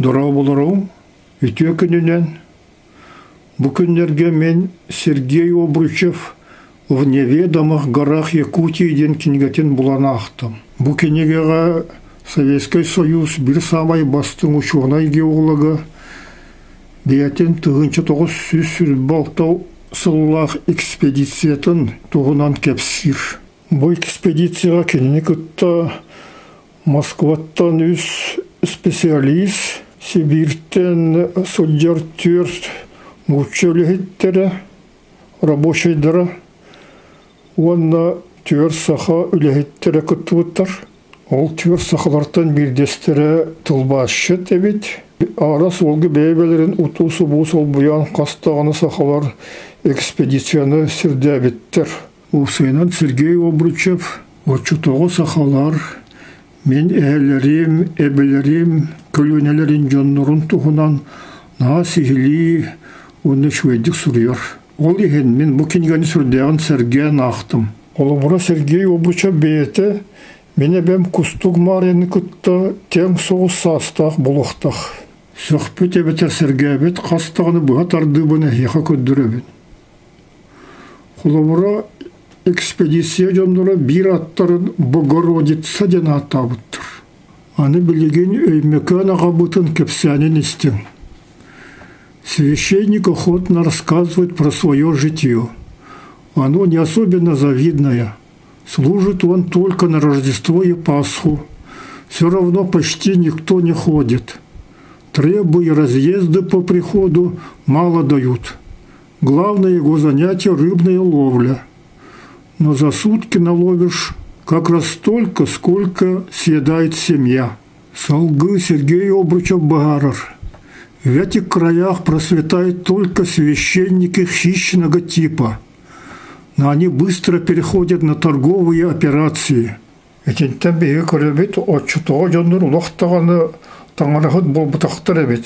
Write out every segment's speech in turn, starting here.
Дора боларым, үтө күнінен. Бұл күнлерге мен Сергей Обручев в неведомых горах Якутийден кенігетін бұлана ақтым. Бұл кенегеға Советский Союз бір самай бастың ученый геологы бәйтін 1900 балтау сыллах экспедициятын туғынан кепсір. Бұл экспедицияға кеніне күтті Москваттан үз специалист, Сибирьтен суддер-төр научы рабочайдары, онна төр саха үліхеттері күттіуіттір. Ол төр сахалартан бірдестері тылбашы тәбет. Арас олғы бәйбелерін ұтусы бұс ол бұян қастағаны сахалар экспедицияны сірдәбеттір. Осыйнан Сергей Обручев, отчутоғы сахалар, мен әлерім, әбелерім, көлінелерін жоннырын тұғынан на сихили оны швейдік сұрыйыр. Ол еген мен бұл кенігені сүрдеген Сергейін ақтым. Олы бұра Сергей Обручев бейті, мен әбәм күстік марені күтті тем соғыз састақ бұлықтақ. Сөқпет әбетер Сергей әбет қастағыны бұға тарды бұны еқа көддірі бін. Олы бұра экспедиция жонлары бір аттарын Богородица ден атабыттыр. Аны білеген өймекан ағабытын кепсянен істен. Священник охотно рассказывает про свое житие. Оно не особенно завидное. Служит он только на Рождество и Пасху. Все равно почти никто не ходит. Требуя разъезды по приходу, мало дают. Главное его занятие – рыбная ловля. Но за сутки наловишь как раз столько, сколько съедает семья. Солгы Сергей Обручев Багарар. В этих краях процветают только священники хищного типа. Но они быстро переходят на торговые операции. Этентен беги көребет, отчутоға жондар улақтағаны таңарағыт болбытақтыр әбет.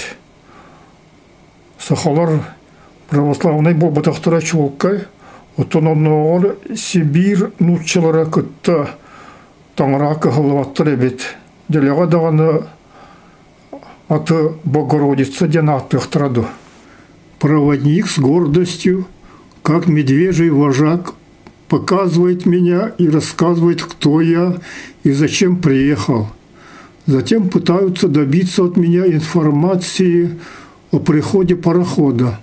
Сахалар православный болбытақтыр әчі олқай. Отононор Сибирь нучылары күтті таңыра кығылваттыр әбет. Делеға дағаны аты Богородица ден аттықтырады. Проводник с гордостью, как медвежий вожак, показывает меня и рассказывает, кто я и зачем приехал. Затем пытаются добиться от меня информации о приходе парохода.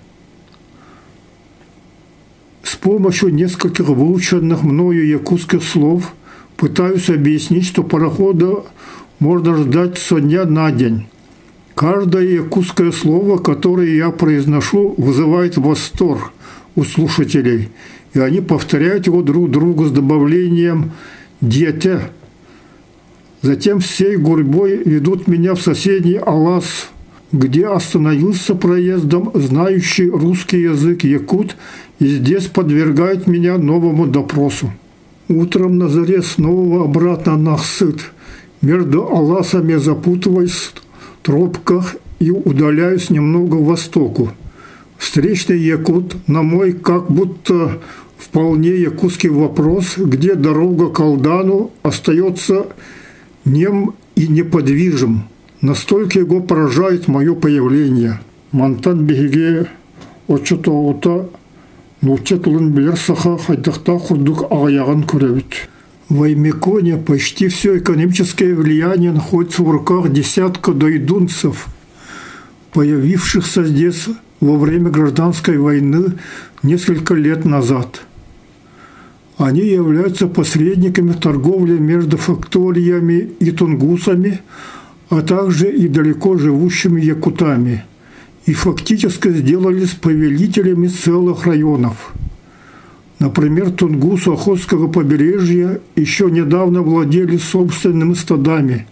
С помощью нескольких выученных мною якутских слов пытаюсь объяснить, что парохода можно ждать со дня на день. Каждое якутское слово, которое я произношу, вызывает восторг у слушателей, и они повторяют его друг другу с добавлением «дете». Затем всей гурьбой ведут меня в соседний Алас, где остановился проездом знающий русский язык якут, и здесь подвергает меня новому допросу. Утром на заре снова обратно на Ахсыт. Между Аласами запутываюсь в тропках и удаляюсь немного к востоку. Встречный якут на мой как будто вполне якутский вопрос, где дорога к Алдану, остается нем и неподвижим. Настолько его поражает мое появление. Мантан бегеге отчетоута нучетлын билер саха хайдахта хурдук ағаяған көребит. В Аймеконе почти все экономическое влияние находится в руках десятка дойдунцев, появившихся здесь во время гражданской войны несколько лет назад. Они являются посредниками торговли между факториями и тунгусами, а также и далеко живущими якутами, и фактически сделались повелителями целых районов. Например, тунгусы Охотского побережья еще недавно владели собственными стадами.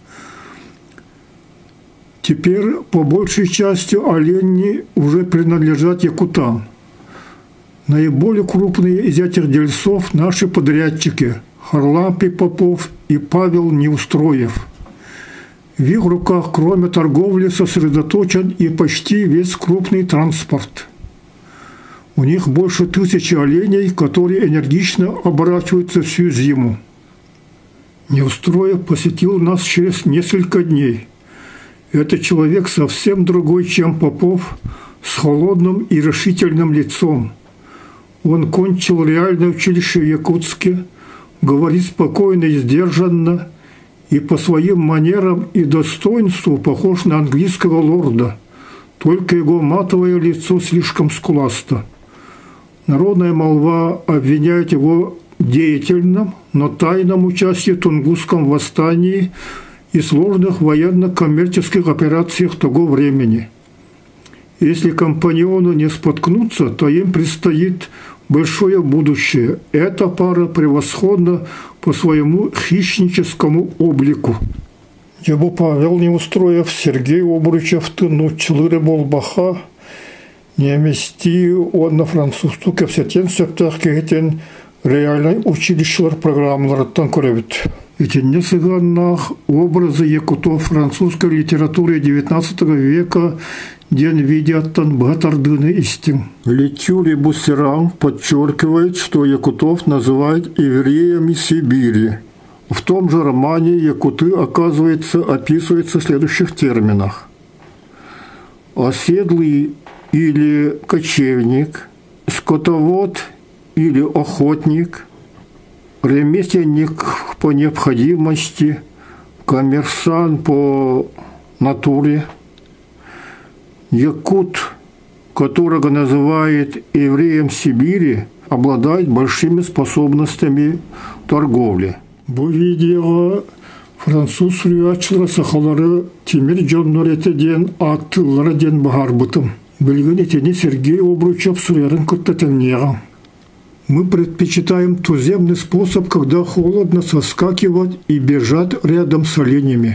Теперь по большей части олени уже принадлежат якутам. Наиболее крупные из этих дельцов – наши подрядчики Харлампий Попов и Павел Неустроев. В их руках, кроме торговли, сосредоточен и почти весь крупный транспорт. У них больше 1000 оленей, которые энергично оборачиваются всю зиму. Неустроев посетил нас через несколько дней. Это человек совсем другой, чем Попов, с холодным и решительным лицом. Он кончил реальное училище в Якутске, говорит спокойно и сдержанно, и по своим манерам и достоинству похож на английского лорда, только его матовое лицо слишком скуласто. Народная молва обвиняет его в деятельном, но тайном участии в Тунгусском восстании и сложных военно-коммерческих операциях того времени. Если компаньоны не споткнутся, то им предстоит большое будущее. Эта пара превосходна по своему хищническому облику. Его Павел Неустроев, Сергей Обручев, Тынуччылыры Болбаха, немести он на французту кепсетен сөптақ кегетен реальный училищелер программаларыттан көребіт. Этенне сыганнах образы якутов французской литературы XIX века ден видяттан бгатардыны истин. Летюри Буссеран подчеркивает, что якутов называют евреями Сибири. В том же романе якуты, оказывается, описываются в следующих терминах. Оседлый или кочевник, скотовод или охотник, ремесленник по необходимости, коммерсант по натуре, якут, которого называют евреем Сибири, обладает большими способностями торговли. Бұл видеоға француз рюачылы сақалары темір жонноретеден аттылараден бағар бұтым. Білген етені Сергей Обручев сұрерін күттетеннеға. Мы предпочитаем туземный способ, когда холодно соскакивать и бежать рядом с оленями.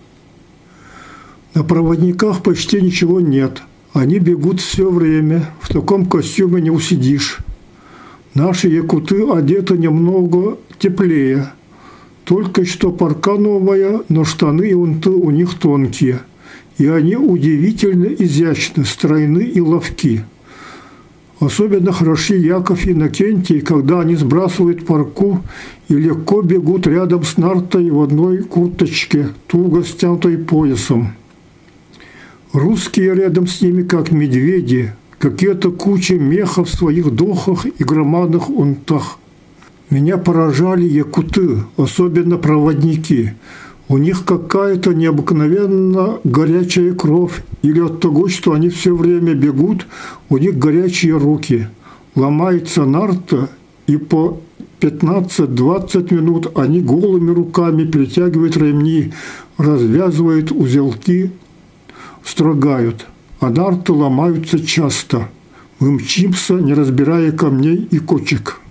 На проводниках почти ничего нет. Они бегут все время, в таком костюме не усидишь. Наши якуты одеты немного теплее. Только что парка новая, но штаны и унты у них тонкие. И они удивительно изящны, стройны и ловки. Особенно хороши Яков и Иннокентий, когда они сбрасывают парку и легко бегут рядом с нартой в одной курточке, туго стянутой поясом. Русские рядом с ними как медведи, какие-то кучи меха в своих дохах и громадных унтах. Меня поражали якуты, особенно проводники. У них какая-то необыкновенно горячая кровь, или от того, что они все время бегут, у них горячие руки. Ломается нарта, и по 15-20 минут они голыми руками перетягивают ремни, развязывают узелки, строгают. А нарты ломаются часто. Мы мчимся, не разбирая камней и кочек.